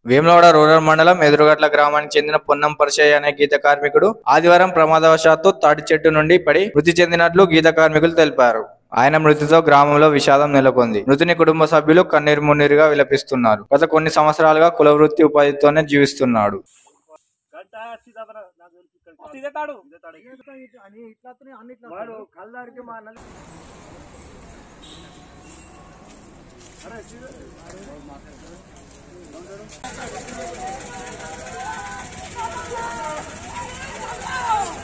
Vemulawada rural మండలం ఎదురుగట్ల గ్రామానికి చెందిన పొన్నం పరశయ్య అనే గీత కార్మికుడు ఆదివారం ప్రమాదవశాత్తు తాటి చెట్టు నుండి పడి మృతి చెందినట్లు గీత కార్మికులు తెలిపారు. ఆయన మృతితో గ్రామంలో విషాదం నెలకొంది. మృతుని కుటుంబ సభ్యులు కన్నీరు మున్నీరుగా విలపిస్తున్నారు. గత కొన్ని సంవత్సరాలుగా కుల వృత్తి ఉపాధితోనే జీవిస్తున్నాడు. అరే